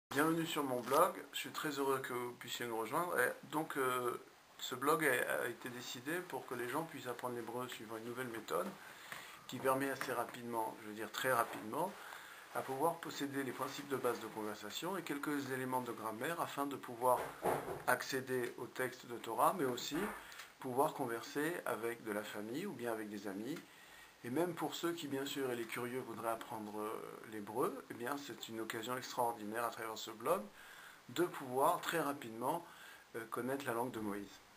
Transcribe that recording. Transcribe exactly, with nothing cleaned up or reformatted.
Bienvenue sur mon blog, je suis très heureux que vous puissiez nous rejoindre. Et donc euh, ce blog a, a été décidé pour que les gens puissent apprendre l'hébreu suivant une nouvelle méthode qui permet assez rapidement, je veux dire très rapidement, à pouvoir posséder les principes de base de conversation et quelques éléments de grammaire afin de pouvoir accéder au texte de Torah, mais aussi pouvoir converser avec de la famille ou bien avec des amis. Et même pour ceux qui, bien sûr, et les curieux voudraient apprendre l'hébreu, eh bien, c'est une occasion extraordinaire à travers ce blog de pouvoir très rapidement euh, connaître la langue de Moïse.